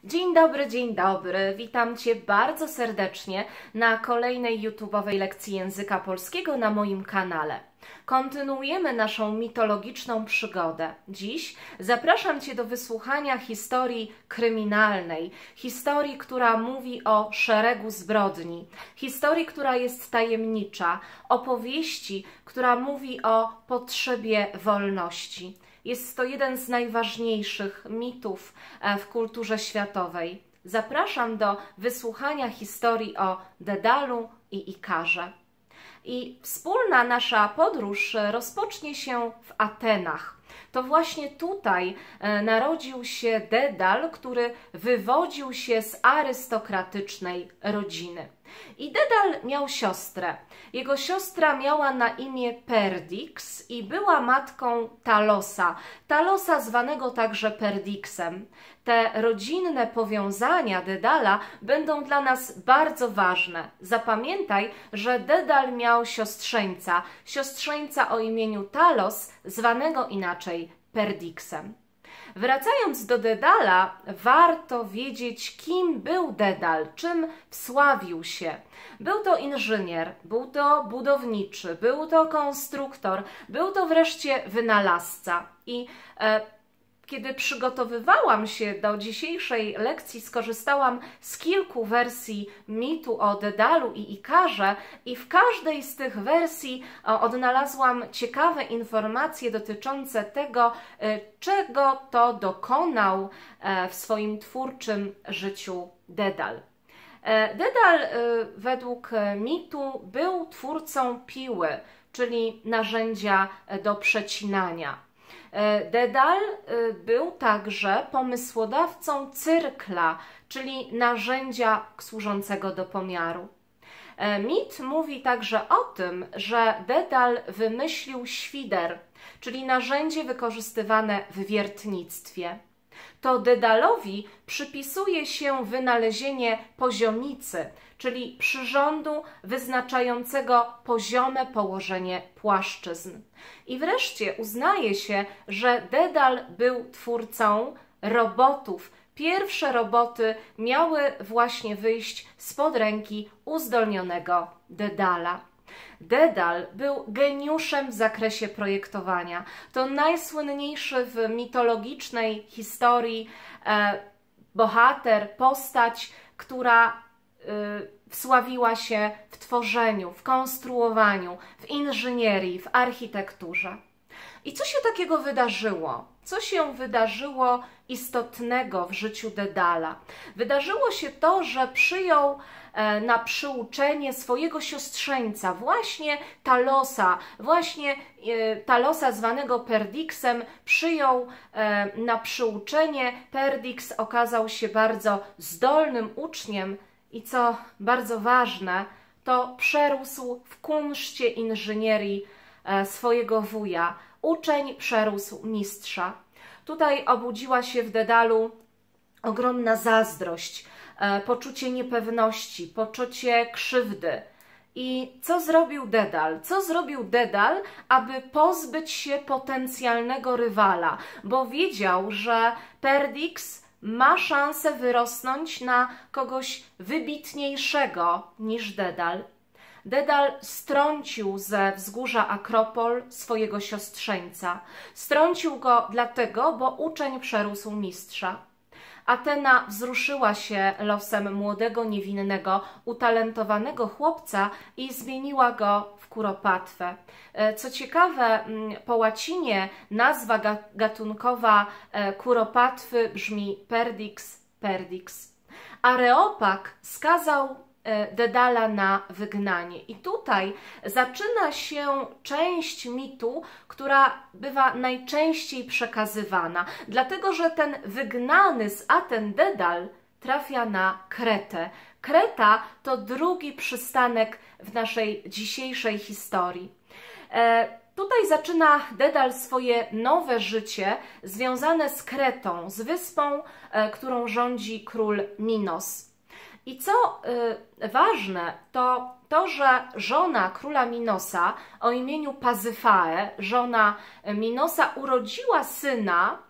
Dzień dobry, witam Cię bardzo serdecznie na kolejnej YouTube'owej lekcji języka polskiego na moim kanale. Kontynuujemy naszą mitologiczną przygodę. Dziś zapraszam Cię do wysłuchania historii kryminalnej, historii, która mówi o szeregu zbrodni, historii, która jest tajemnicza, opowieści, która mówi o potrzebie wolności. Jest to jeden z najważniejszych mitów w kulturze światowej. Zapraszam do wysłuchania historii o Dedalu i Ikarze. I wspólna nasza podróż rozpocznie się w Atenach. To właśnie tutaj narodził się Dedal, który wywodził się z arystokratycznej rodziny. I Dedal miał siostrę. Jego siostra miała na imię Perdix i była matką Talosa zwanego także Perdiksem. Te rodzinne powiązania Dedala będą dla nas bardzo ważne. Zapamiętaj, że Dedal miał siostrzeńca o imieniu Talos, zwanego inaczej Perdiksem. Wracając do Dedala, warto wiedzieć, kim był Dedal, czym wsławił się. Był to inżynier, był to budowniczy, był to konstruktor, był to wreszcie wynalazca. I kiedy przygotowywałam się do dzisiejszej lekcji, skorzystałam z kilku wersji mitu o Dedalu i Ikarze i w każdej z tych wersji odnalazłam ciekawe informacje dotyczące tego, czego to dokonał w swoim twórczym życiu Dedal. Dedal według mitu był twórcą piły, czyli narzędzia do przecinania. Dedal był także pomysłodawcą cyrkla, czyli narzędzia służącego do pomiaru. Mit mówi także o tym, że Dedal wymyślił świder, czyli narzędzie wykorzystywane w wiertnictwie. To Dedalowi przypisuje się wynalezienie poziomicy, czyli przyrządu wyznaczającego poziome położenie płaszczyzn. I wreszcie uznaje się, że Dedal był twórcą robotów. Pierwsze roboty miały właśnie wyjść spod ręki uzdolnionego Dedala. Dedal był geniuszem w zakresie projektowania. To najsłynniejszy w mitologicznej historii bohater, postać, która wsławiła się w tworzeniu, w konstruowaniu, w inżynierii, w architekturze. I co się takiego wydarzyło? Co się wydarzyło istotnego w życiu Dedala? Wydarzyło się to, że przyjął na przyuczenie swojego siostrzeńca, właśnie Talosa zwanego Perdiksem, przyjął na przyuczenie. Perdix okazał się bardzo zdolnym uczniem i co bardzo ważne, to przerósł w kunszcie inżynierii swojego wuja. Uczeń przerósł mistrza. Tutaj obudziła się w Dedalu ogromna zazdrość, poczucie niepewności, poczucie krzywdy. I co zrobił Dedal? Co zrobił Dedal, aby pozbyć się potencjalnego rywala? Bo wiedział, że Perdix ma szansę wyrosnąć na kogoś wybitniejszego niż Dedal. Dedal strącił ze wzgórza Akropol swojego siostrzeńca. Strącił go dlatego, bo uczeń przerósł mistrza. Atena wzruszyła się losem młodego, niewinnego, utalentowanego chłopca i zmieniła go w kuropatwę. Co ciekawe, po łacinie nazwa gatunkowa kuropatwy brzmi perdix. Areopag skazał Dedala na wygnanie. I tutaj zaczyna się część mitu, która bywa najczęściej przekazywana, dlatego że ten wygnany z Aten Dedal trafia na Kretę. Kreta to drugi przystanek w naszej dzisiejszej historii. Tutaj zaczyna Dedal swoje nowe życie związane z Kretą, z wyspą, którą rządzi król Minos. I co ważne, to, że żona króla Minosa o imieniu Pazyfae, żona Minosa, urodziła syna,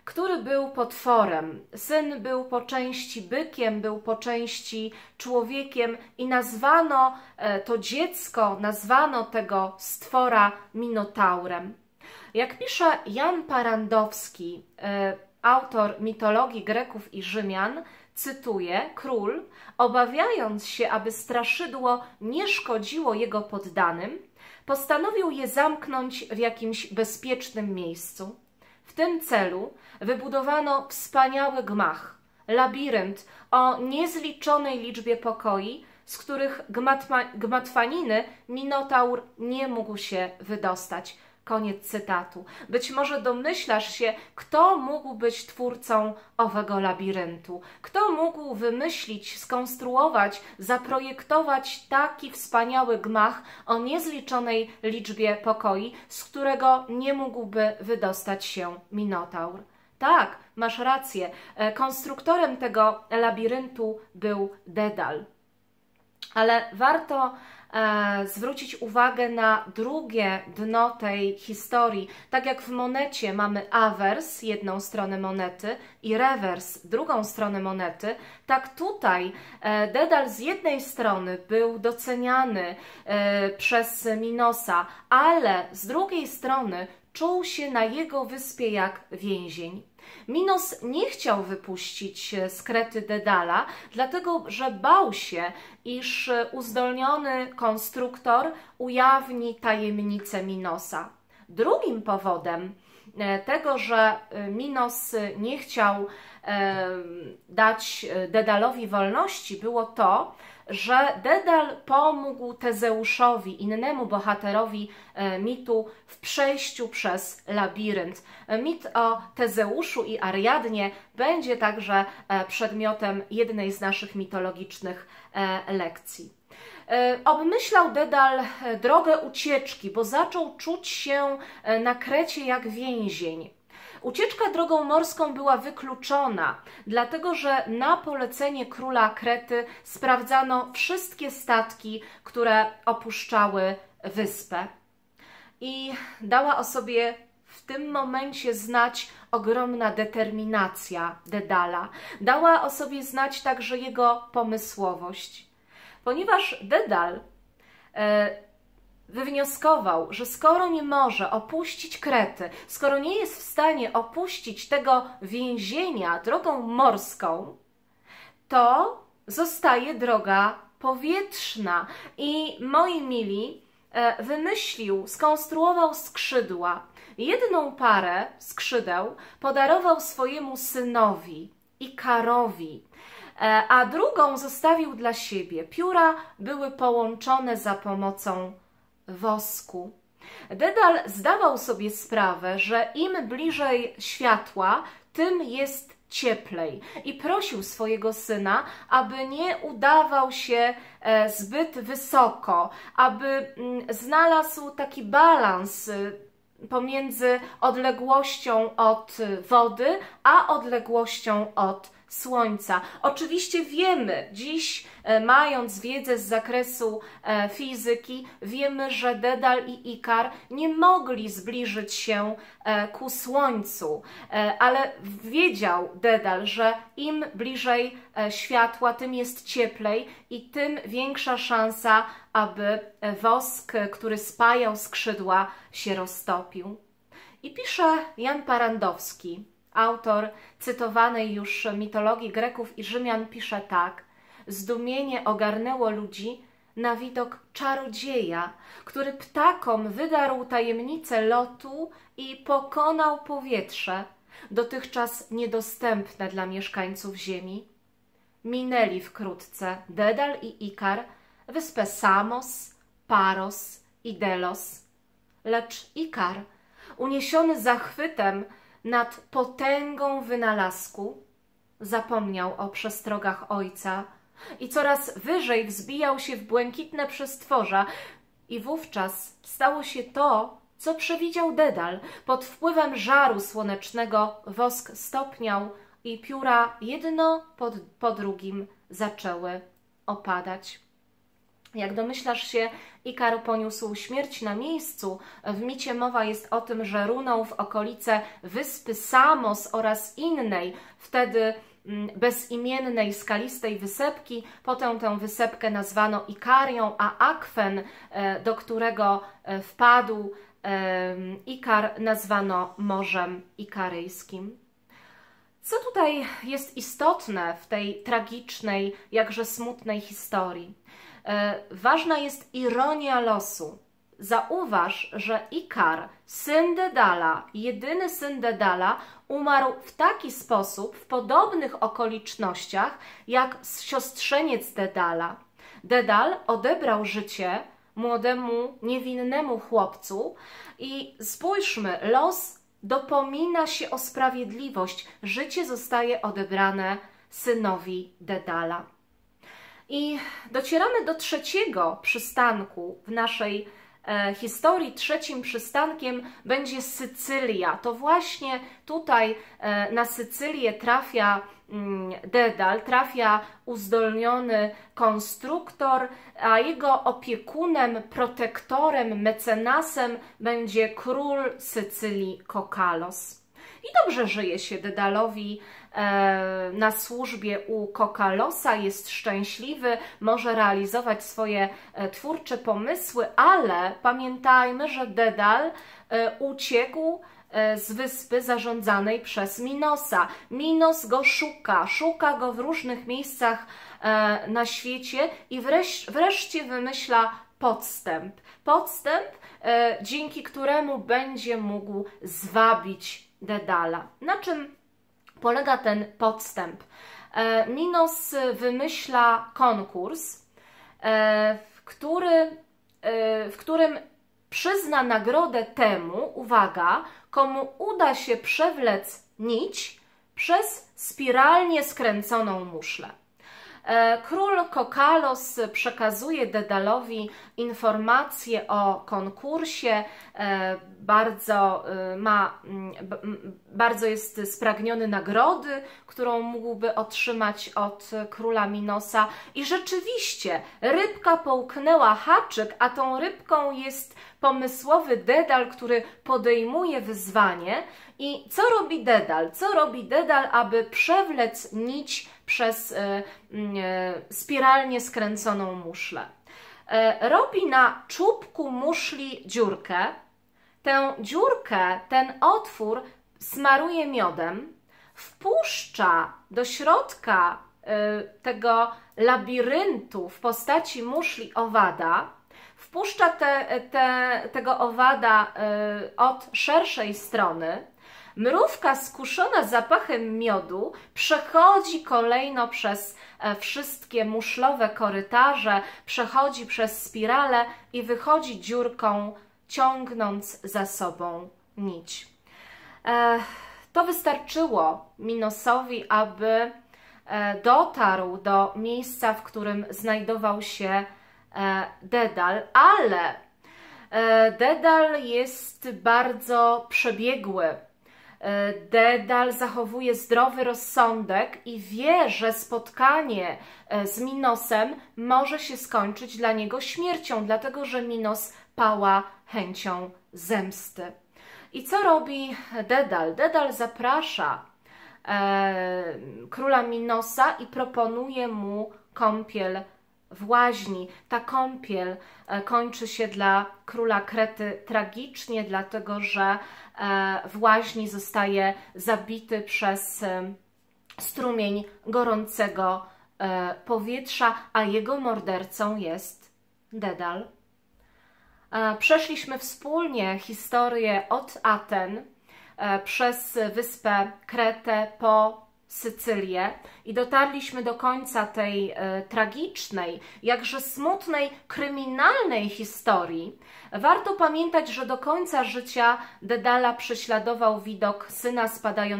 który był potworem. Syn był po części bykiem, był po części człowiekiem i nazwano to dziecko, nazwano tego stwora Minotaurem. Jak pisze Jan Parandowski, autor mitologii Greków i Rzymian, cytuję, król, obawiając się, aby straszydło nie szkodziło jego poddanym, postanowił je zamknąć w jakimś bezpiecznym miejscu. W tym celu wybudowano wspaniały gmach, labirynt o niezliczonej liczbie pokoi, z których gmatwaniny Minotaur nie mógł się wydostać. Koniec cytatu. Być może domyślasz się, kto mógł być twórcą owego labiryntu. Kto mógł wymyślić, skonstruować, zaprojektować taki wspaniały gmach o niezliczonej liczbie pokoi, z którego nie mógłby wydostać się Minotaur. Tak, masz rację. Konstruktorem tego labiryntu był Dedal. Ale warto zwrócić uwagę na drugie dno tej historii. Tak jak w monecie mamy awers, jedną stronę monety, i rewers, drugą stronę monety, tak tutaj Dedal z jednej strony był doceniany przez Minosa, ale z drugiej strony czuł się na jego wyspie jak więzień. Minos nie chciał wypuścić z Krety Dedala, dlatego że bał się, iż uzdolniony konstruktor ujawni tajemnicę Minosa. Drugim powodem tego, że Minos nie chciał dać Dedalowi wolności, było to, że Dedal pomógł Tezeuszowi, innemu bohaterowi mitu, w przejściu przez labirynt. Mit o Tezeuszu i Ariadnie będzie także przedmiotem jednej z naszych mitologicznych lekcji. Obmyślał Dedal drogę ucieczki, bo zaczął czuć się na Krecie jak więzień. Ucieczka drogą morską była wykluczona, dlatego że na polecenie króla Krety sprawdzano wszystkie statki, które opuszczały wyspę. I dała o sobie w tym momencie znać ogromna determinacja Dedala. Dała o sobie znać także jego pomysłowość. Ponieważ Dedal wywnioskował, że skoro nie może opuścić Krety, skoro nie jest w stanie opuścić tego więzienia drogą morską, to zostaje droga powietrzna. I moi mili, wymyślił, skonstruował skrzydła. Jedną parę skrzydeł podarował swojemu synowi, Ikarowi, a drugą zostawił dla siebie. Pióra były połączone za pomocą wosku. Dedal zdawał sobie sprawę, że im bliżej światła, tym jest cieplej i prosił swojego syna, aby nie udawał się zbyt wysoko, aby znalazł taki balans pomiędzy odległością od wody, a odległością od Słońca. Oczywiście wiemy, dziś mając wiedzę z zakresu fizyki, wiemy, że Dedal i Ikar nie mogli zbliżyć się ku Słońcu, ale wiedział Dedal, że im bliżej światła, tym jest cieplej i tym większa szansa, aby wosk, który spajał skrzydła, się roztopił. I pisze Jan Parandowski, autor cytowanej już mitologii Greków i Rzymian, pisze tak: zdumienie ogarnęło ludzi na widok czarodzieja, który ptakom wydarł tajemnicę lotu i pokonał powietrze, dotychczas niedostępne dla mieszkańców ziemi. Minęli wkrótce Dedal i Ikar wyspę Samos, Paros i Delos, lecz Ikar, uniesiony zachwytem nad potęgą wynalazku, zapomniał o przestrogach ojca i coraz wyżej wzbijał się w błękitne przestworza. I wówczas stało się to, co przewidział Dedal. Pod wpływem żaru słonecznego wosk stopniał i pióra jedno po drugim zaczęły opadać. Jak domyślasz się, Ikar poniósł śmierć na miejscu. W micie mowa jest o tym, że runął w okolice wyspy Samos oraz innej, wtedy bezimiennej, skalistej wysepki. Potem tę wysepkę nazwano Ikarią, a akwen, do którego wpadł Ikar, nazwano Morzem Ikaryjskim. Co tutaj jest istotne w tej tragicznej, jakże smutnej historii? Ważna jest ironia losu. Zauważ, że Ikar, syn Dedala, jedyny syn Dedala, umarł w taki sposób, w podobnych okolicznościach, jak siostrzeniec Dedala. Dedal odebrał życie młodemu, niewinnemu chłopcu i spójrzmy, los dopomina się o sprawiedliwość. Życie zostaje odebrane synowi Dedala. I docieramy do trzeciego przystanku w naszej historii. Trzecim przystankiem będzie Sycylia. To właśnie tutaj na Sycylię trafia Dedal, trafia uzdolniony konstruktor, a jego opiekunem, protektorem, mecenasem będzie król Sycylii Kokalos. I dobrze żyje się Dedalowi na służbie u Kokalosa, jest szczęśliwy, może realizować swoje twórcze pomysły, ale pamiętajmy, że Dedal uciekł z wyspy zarządzanej przez Minosa. Minos go szuka go w różnych miejscach na świecie i wreszcie wymyśla podstęp, dzięki któremu będzie mógł zwabić Dedala. Na czym polega ten podstęp? Minos wymyśla konkurs, w którym przyzna nagrodę temu, uwaga, komu uda się przewlec nić przez spiralnie skręconą muszlę. Król Kokalos przekazuje Dedalowi informacje o konkursie, bardzo jest spragniony nagrody, którą mógłby otrzymać od króla Minosa. I rzeczywiście rybka połknęła haczyk, a tą rybką jest pomysłowy Dedal, który podejmuje wyzwanie. I co robi Dedal? Co robi Dedal, aby przewlec nić przez spiralnie skręconą muszlę? Robi na czubku muszli dziurkę. Tę dziurkę, ten otwór smaruje miodem, wpuszcza do środka tego labiryntu w postaci muszli owada, wpuszcza tego owada od szerszej strony. Mrówka skuszona zapachem miodu przechodzi kolejno przez wszystkie muszlowe korytarze, przechodzi przez spirale i wychodzi dziurką, ciągnąc za sobą nić. To wystarczyło Minosowi, aby dotarł do miejsca, w którym znajdował się Dedal, ale Dedal jest bardzo przebiegły. Dedal zachowuje zdrowy rozsądek i wie, że spotkanie z Minosem może się skończyć dla niego śmiercią, dlatego że Minos pała chęcią zemsty. I co robi Dedal? Dedal zaprasza króla Minosa i proponuje mu kąpiel w łaźni. Ta kąpiel kończy się dla króla Krety tragicznie, dlatego że w łaźni zostaje zabity przez strumień gorącego powietrza, a jego mordercą jest Dedal. Przeszliśmy wspólnie historię od Aten przez wyspę Kretę po Sycylię i dotarliśmy do końca tej tragicznej, jakże smutnej, kryminalnej historii. Warto pamiętać, że do końca życia Dedala prześladował widok syna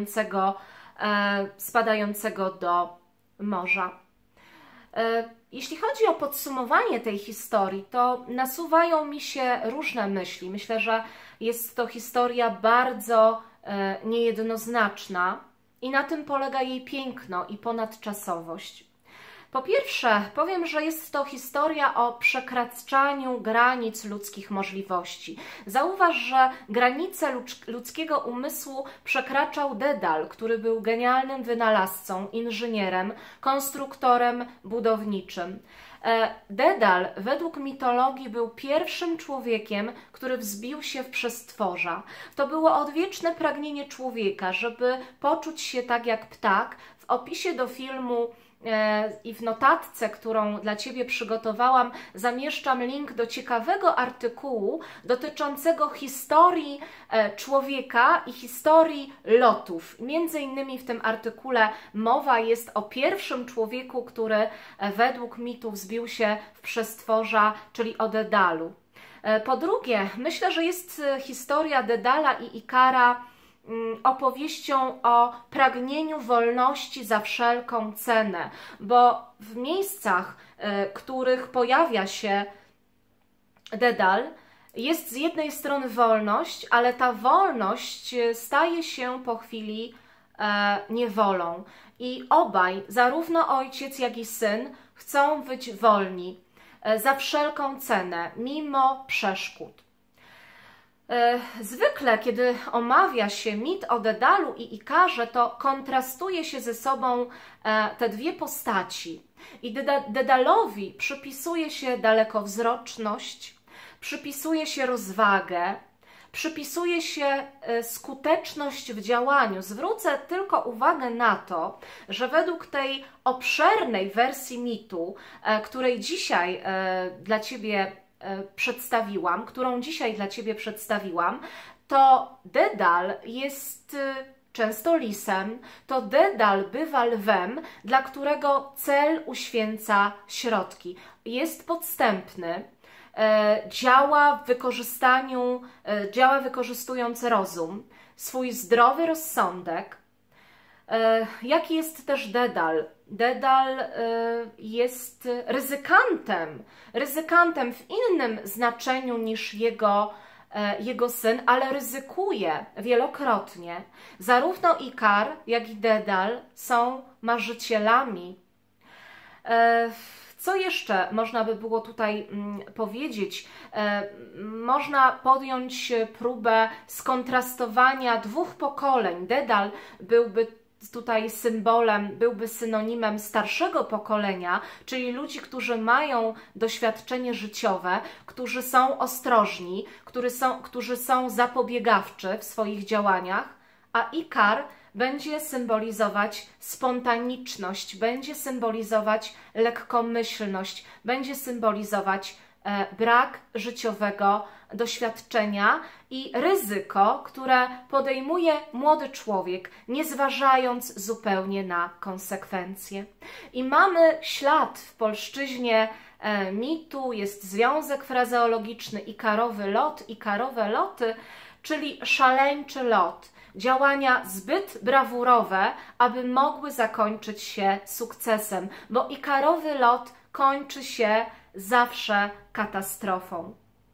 spadającego do morza. Jeśli chodzi o podsumowanie tej historii, to nasuwają mi się różne myśli. Myślę, że jest to historia bardzo niejednoznaczna i na tym polega jej piękno i ponadczasowość. Po pierwsze, powiem, że jest to historia o przekraczaniu granic ludzkich możliwości. Zauważ, że granice ludzkiego umysłu przekraczał Dedal, który był genialnym wynalazcą, inżynierem, konstruktorem budowniczym. Dedal według mitologii był pierwszym człowiekiem, który wzbił się w przestworza. To było odwieczne pragnienie człowieka, żeby poczuć się tak jak ptak. W opisie do filmu i w notatce, którą dla Ciebie przygotowałam, zamieszczam link do ciekawego artykułu dotyczącego historii człowieka i historii lotów. Między innymi w tym artykule mowa jest o pierwszym człowieku, który według mitu wzbił się w przestworza, czyli o Dedalu. Po drugie, myślę, że jest historia Dedala i Ikara opowieścią o pragnieniu wolności za wszelką cenę, bo w miejscach, w których pojawia się Dedal, jest z jednej strony wolność, ale ta wolność staje się po chwili niewolą. I obaj, zarówno ojciec, jak i syn, chcą być wolni za wszelką cenę, mimo przeszkód. Zwykle, kiedy omawia się mit o Dedalu i Ikarze, to kontrastuje się ze sobą te dwie postaci. I Dedalowi przypisuje się dalekowzroczność, przypisuje się rozwagę, przypisuje się skuteczność w działaniu. Zwrócę tylko uwagę na to, że według tej obszernej wersji mitu, której dzisiaj dla Ciebie przedstawiłam, to Dedal jest często lisem, to Dedal bywa lwem, dla którego cel uświęca środki. Jest podstępny, działa wykorzystując rozum, swój zdrowy rozsądek. Jaki jest też Dedal? Dedal jest ryzykantem w innym znaczeniu niż jego syn, ale ryzykuje wielokrotnie. Zarówno Ikar, jak i Dedal są marzycielami. Co jeszcze można by było tutaj powiedzieć? Można podjąć próbę skontrastowania dwóch pokoleń. Dedal byłby tutaj symbolem, byłby synonimem starszego pokolenia, czyli ludzi, którzy mają doświadczenie życiowe, którzy są ostrożni, którzy są zapobiegawczy w swoich działaniach, a Ikar będzie symbolizować spontaniczność, będzie symbolizować lekkomyślność, będzie symbolizować brak życiowego doświadczenia i ryzyko, które podejmuje młody człowiek, nie zważając zupełnie na konsekwencje. I mamy ślad w polszczyźnie mitu, jest związek frazeologiczny ikarowy lot, ikarowe loty, czyli szaleńczy lot. Działania zbyt brawurowe, aby mogły zakończyć się sukcesem, bo ikarowy lot kończy się zawsze katastrofą.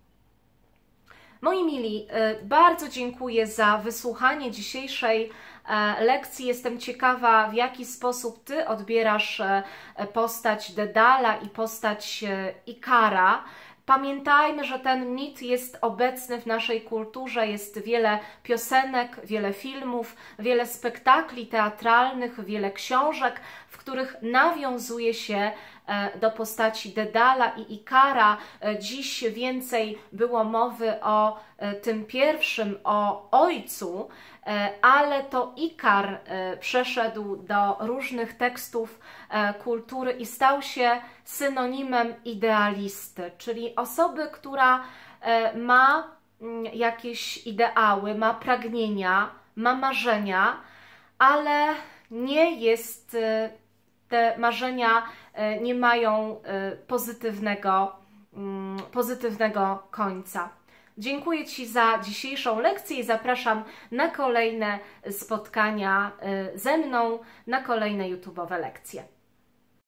Moi mili, bardzo dziękuję za wysłuchanie dzisiejszej lekcji. Jestem ciekawa, w jaki sposób Ty odbierasz postać Dedala i postać Ikara. Pamiętajmy, że ten mit jest obecny w naszej kulturze, jest wiele piosenek, wiele filmów, wiele spektakli teatralnych, wiele książek, w których nawiązuje się do postaci Dedala i Ikara. Dziś więcej było mowy o tym pierwszym, o ojcu, ale to Ikar przeszedł do różnych tekstów kultury i stał się synonimem idealisty, czyli osoby, która ma jakieś ideały, ma pragnienia, ma marzenia, ale nie jest, te marzenia nie mają pozytywnego końca. Dziękuję Ci za dzisiejszą lekcję i zapraszam na kolejne spotkania ze mną, na kolejne YouTube'owe lekcje.